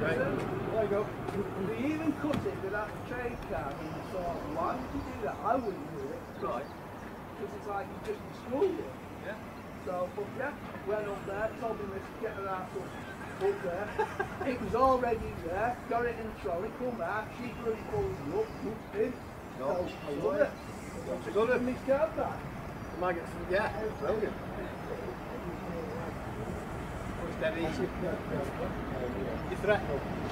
mate. There you go. They even cut it with that trade card and you thought, why would you do that? I wouldn't do it. Right. Because it's like you just destroyed it. Yeah. So, but yeah, went up there, told him to get her out up there. It was already there, got it in the trolley, come back, she bloody pulled me up, whooped in. So, I love it. What's it good? His card back. You might get some, yeah, brilliant. It's dead easy. You threat?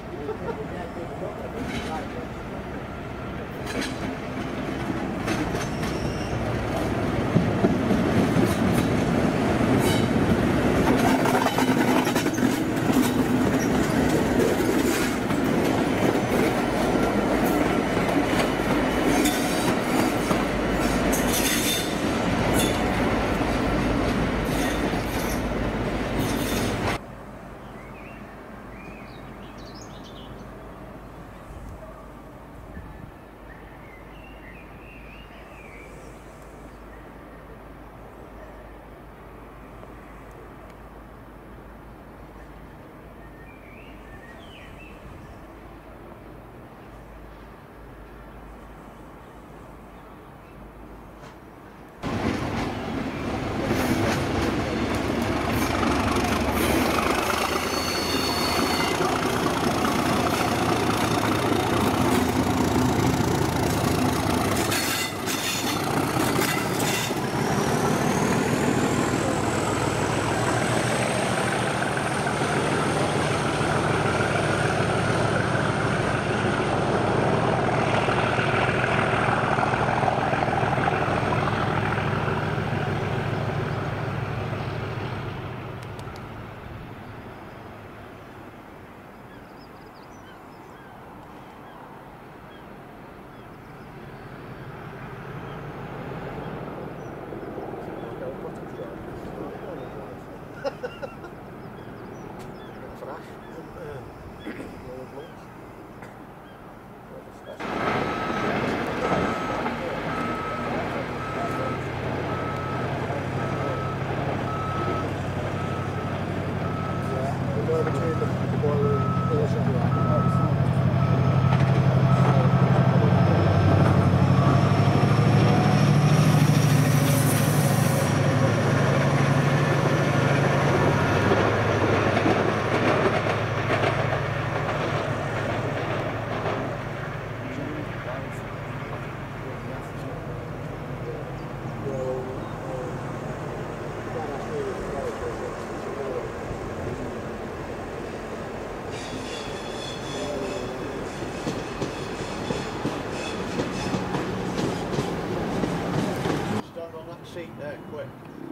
Seat there, quick.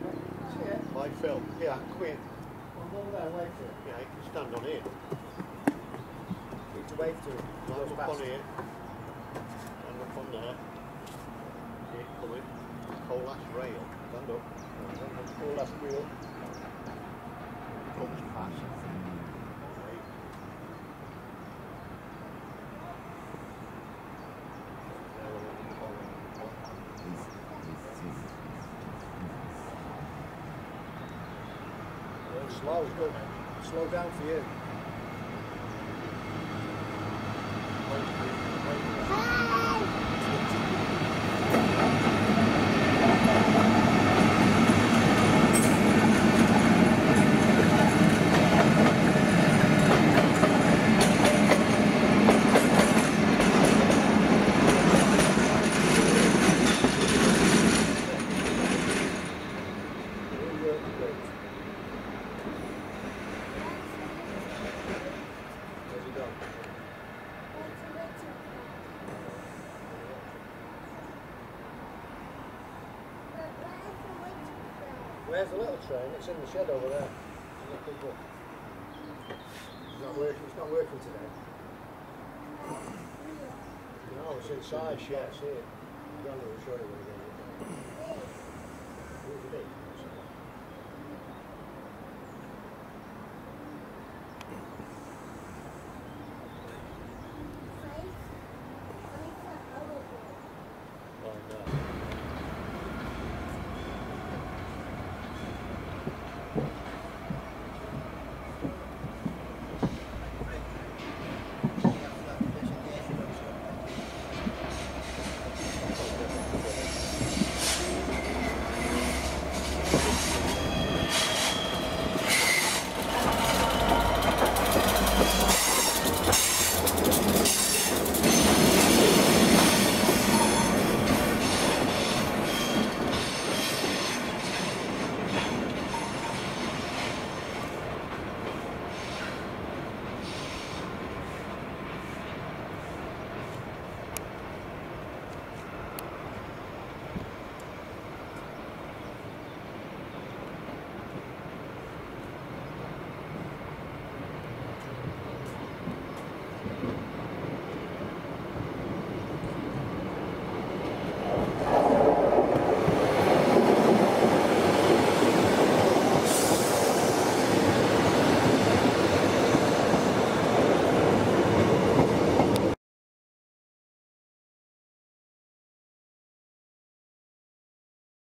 By Phil. Yeah, quick. Yeah, you can stand on here. Need to wave to him. Stand up on here. Stand up on there. See it coming. Whole last rail. Stand up. Whole last wheel. Comes fast. Slow, good. Slow down for you. Where's the little train? It's in the shed over there. It's not working. It's not working today. No, it's inside. Yeah, I see it. I'm going to show you when you get it.